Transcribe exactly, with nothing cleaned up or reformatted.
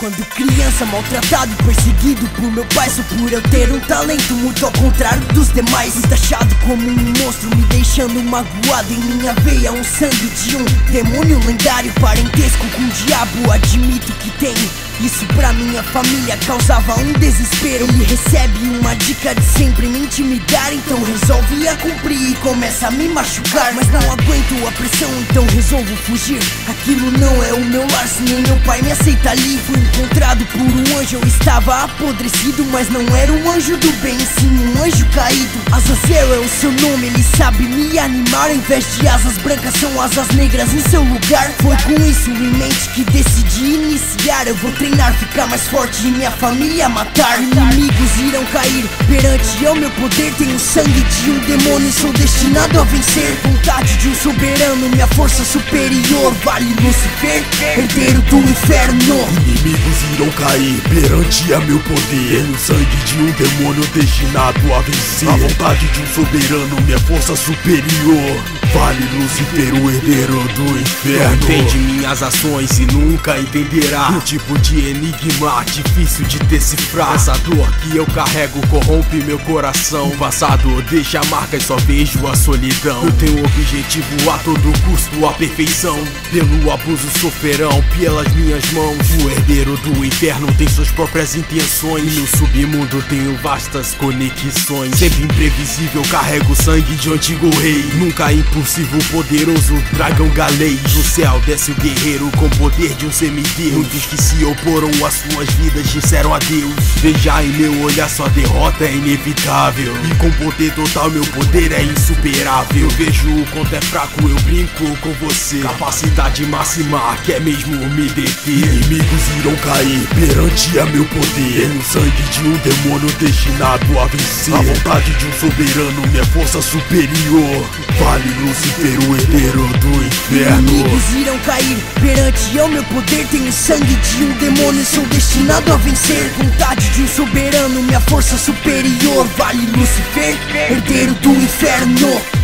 quando criança, maltratado e perseguido por meu pai, só por eu ter um talento muito ao contrário dos demais. Fui taxado como um monstro, me deixando magoado. Em minha veia um sangue de um demônio lendário, parentesco com o diabo, admito que tenho. Isso pra minha família causava um desespero. Ele recebe uma dica de sempre me intimidar, então resolve a cumprir e começa a me machucar. Mas não aguento a pressão, então resolvo fugir. Aquilo não é o meu lar, se nem meu pai me aceita ali. Fui encontrado por um anjo, eu estava apodrecido, mas não era um anjo do bem, sim um anjo caído. Azazel é o seu nome, ele sabe me animar. Em vez de asas brancas são asas negras em seu lugar. Foi com isso em mente que decidi iniciar. Eu vou treinar, ficar mais forte e minha família matar. Inimigos irão cair perante ao meu poder. Tenho sangue de um demônio e sou destinado a vencer. Vontade de um soberano, minha força superior. Vale Lucifer, herdeiro do inferno. Inimigos irão cair perante a meu poder. Tenho sangue de um demônio destinado a vencer. A vontade de um soberano, minha força superior. Vale Lucifer, o herdeiro do inferno. Não entende minhas ações e nunca entenderá. Um tipo de enigma difícil de decifrar. Essa dor que eu carrego corrompe meu coração. O passado deixa marcas, só vejo a solidão. Eu tenho um objetivo a todo custo, a perfeição. Pelo abuso sofrerão pelas minhas mãos. O herdeiro do inferno tem suas próprias intenções. No submundo tenho vastas conexões. Sempre imprevisível, carrego o sangue de um antigo rei. Nunca impossível, poderoso dragão galês. Do céu desce o guerreiro com poder de um semideus. Muitos que se oporam às suas vidas disseram adeus. Veja em meu olhar, sua derrota é inevitável. E com poder total meu poder é insuperável. Eu vejo o quanto é fraco, eu brinco com você. Capacidade máxima, quer mesmo me deter. Inimigos irão cair perante a meu poder. Tenho sangue de um demônio destinado a vencer. A vontade de um soberano, minha força superior. Vale Lucifer, o herdeiro do inferno. Inimigos irão cair perante ao meu poder. Tenho sangue de um demônio, sou destinado a vencer. Vontade de um soberano, minha força superior. Vale Lucifer, herdeiro do inferno.